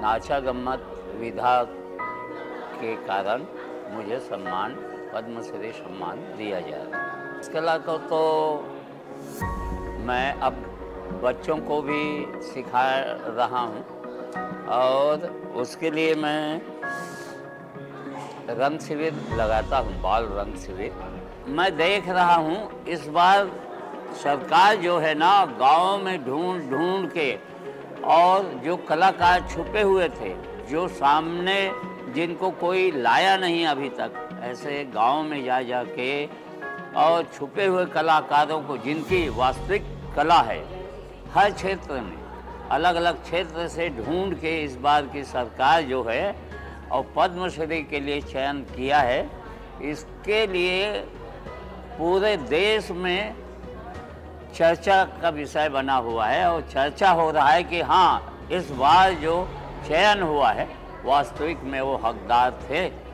नाचा गम्मत विधा के कारण मुझे सम्मान पद्मश्री सम्मान दिया जा रहा है। इस कला को तो मैं अब बच्चों को भी सिखा रहा हूँ और उसके लिए मैं रंग शिविर लगाता हूँ, बाल रंग शिविर। मैं देख रहा हूँ इस बार सरकार जो है ना, गाँव में ढूंढ ढूंढ के, और जो कलाकार छुपे हुए थे, जो सामने जिनको कोई लाया नहीं अभी तक, ऐसे गांव में जा जा के और छुपे हुए कलाकारों को, जिनकी वास्तविक कला है, हर क्षेत्र में अलग अलग क्षेत्र से ढूंढ के इस बार की सरकार जो है और पद्मश्री के लिए चयन किया है। इसके लिए पूरे देश में चर्चा का विषय बना हुआ है और चर्चा हो रहा है कि हाँ, इस बार जो चयन हुआ है वास्तविक में वो हकदार थे।